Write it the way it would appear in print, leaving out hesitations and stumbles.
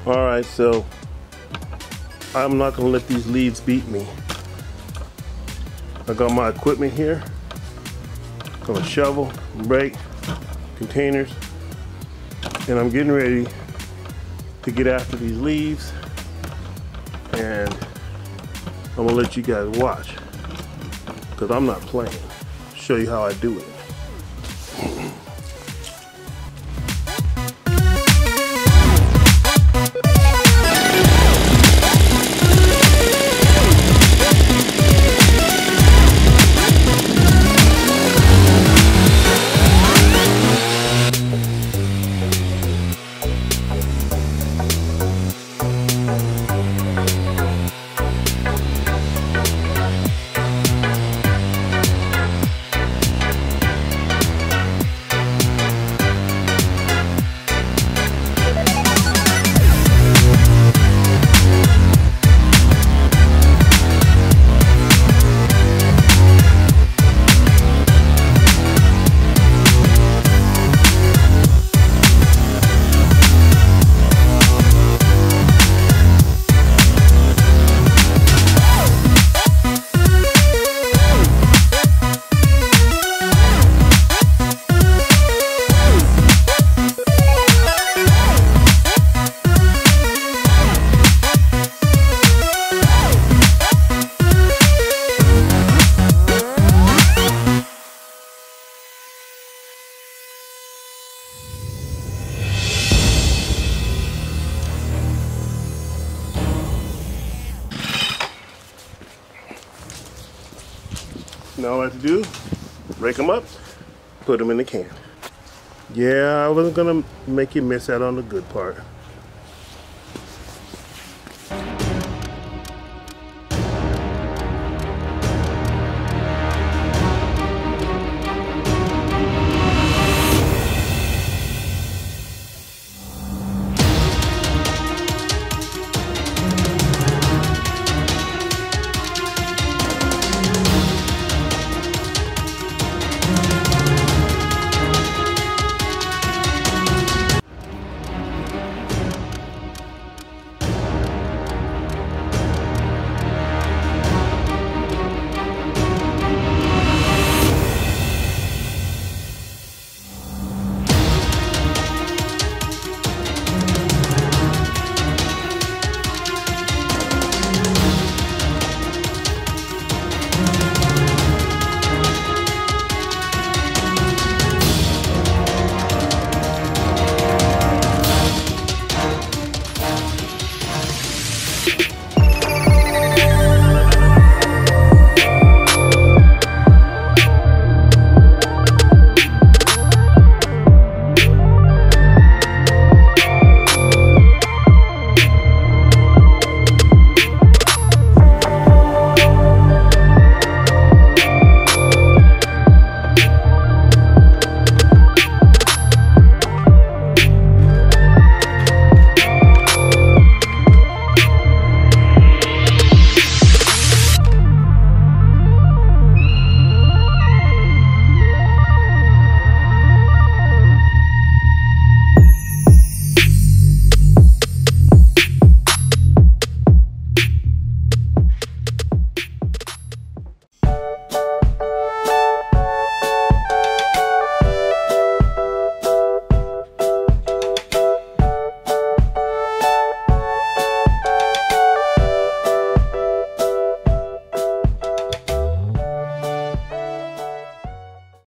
Alright, so I'm not gonna let these leaves beat me. I got my equipment here. Got a shovel, rake, containers, and I'm getting ready to get after these leaves, and I'm gonna let you guys watch because I'm not playing. Show you how I do it. Now all I have to do, rake them up, put them in the can. Yeah, I wasn't gonna make you miss out on the good part.